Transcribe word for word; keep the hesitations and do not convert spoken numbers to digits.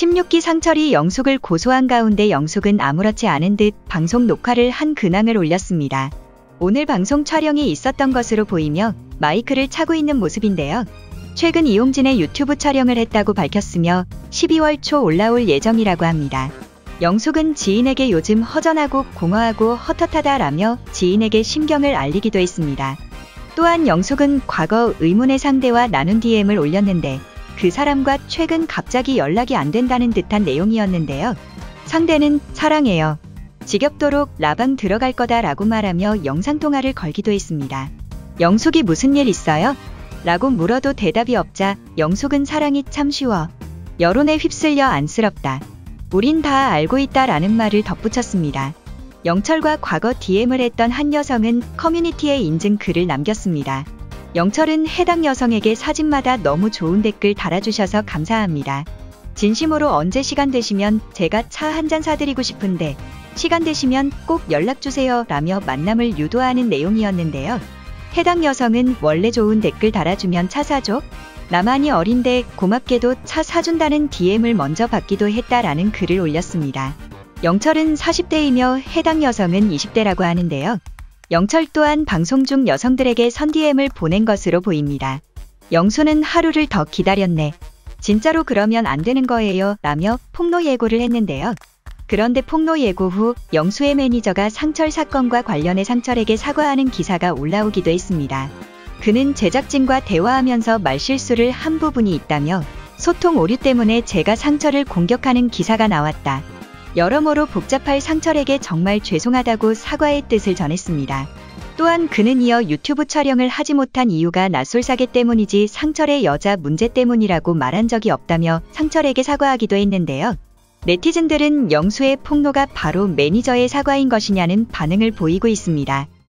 십육 기 상철이 영숙을 고소한 가운데 영숙은 아무렇지 않은 듯 방송 녹화를 한 근황을 올렸습니다. 오늘 방송 촬영이 있었던 것으로 보이며 마이크를 차고 있는 모습인데요. 최근 이용진의 유튜브 촬영을 했다고 밝혔으며 십이월 초 올라올 예정이라고 합니다. 영숙은 지인에게 요즘 허전하고 공허하고 헛헛하다라며 지인에게 심경을 알리기도 했습니다. 또한 영숙은 과거 의문의 상대와 나눈 디엠을 올렸는데 그 사람과 최근 갑자기 연락이 안 된다는 듯한 내용이었는데요. 상대는 사랑해요. 지겹도록 라방 들어갈 거다 라고 말하며 영상통화를 걸기도 했습니다. 영숙이 무슨 일 있어요? 라고 물어도 대답이 없자 영숙은 사랑이 참 쉬워. 여론에 휩쓸려 안쓰럽다. 우린 다 알고 있다 라는 말을 덧붙였습니다. 영철과 과거 디엠을 했던 한 여성은 커뮤니티에 인증 글을 남겼습니다. 영철은 해당 여성에게 사진마다 너무 좋은 댓글 달아주셔서 감사합니다. 진심으로 언제 시간 되시면 제가 차 한잔 사드리고 싶은데 시간 되시면 꼭 연락주세요 라며 만남을 유도하는 내용이었는데요. 해당 여성은 원래 좋은 댓글 달아주면 차 사줘? 나만이 어린데 고맙게도 차 사준다는 디엠을 먼저 받기도 했다라는 글을 올렸습니다. 영철은 사십 대이며 해당 여성은 이십 대라고 하는데요. 영철 또한 방송 중 여성들에게 선디엠을 보낸 것으로 보입니다. 영수는 하루를 더 기다렸네. 진짜로 그러면 안 되는 거예요 라며 폭로 예고를 했는데요. 그런데 폭로 예고 후 영수의 매니저가 상철 사건과 관련해 상철에게 사과하는 기사가 올라오기도 했습니다. 그는 제작진과 대화하면서 말실수를 한 부분이 있다며 소통 오류 때문에 제가 상철을 공격하는 기사가 나왔다. 여러모로 복잡할 상철에게 정말 죄송하다고 사과의 뜻을 전했습니다. 또한 그는 이어 유튜브 촬영을 하지 못한 이유가 낯설사계 때문이지 상철의 여자 문제 때문이라고 말한 적이 없다며 상철에게 사과하기도 했는데요. 네티즌들은 영수의 폭로가 바로 매니저의 사과인 것이냐는 반응을 보이고 있습니다.